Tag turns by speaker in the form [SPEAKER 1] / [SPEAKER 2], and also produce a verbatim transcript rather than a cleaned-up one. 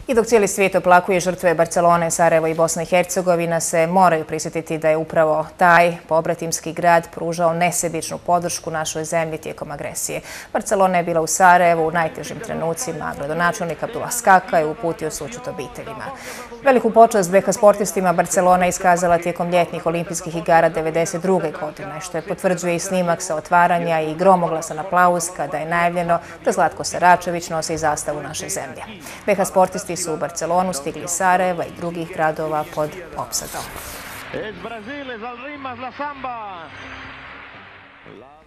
[SPEAKER 1] I dok cijeli svijet oplakuje žrtve Barcelone, Sarajevo i Bosna i Hercegovina, se moraju prisjetiti da je upravo taj pobratimski grad pružao nesebičnu podršku našoj zemlji tijekom agresije. Barcelona je bila u Sarajevu u najtežim trenucima. Gradonačelnik Abdullah Skaka je uputio sućut obiteljima. Veliku počast be ha sportistima Barcelona je iskazala tijekom ljetnih olimpijskih igara devedeset druge godine, što je potvrđuje i snimak sa otvaranja i gromoglasan aplauz kada je najavljeno da Zlatko Saračević nosi zastavu naše zemlje. be ha sportisti su u Barcelonu stigli iz Sarajeva i drugih gradova pod opsadom.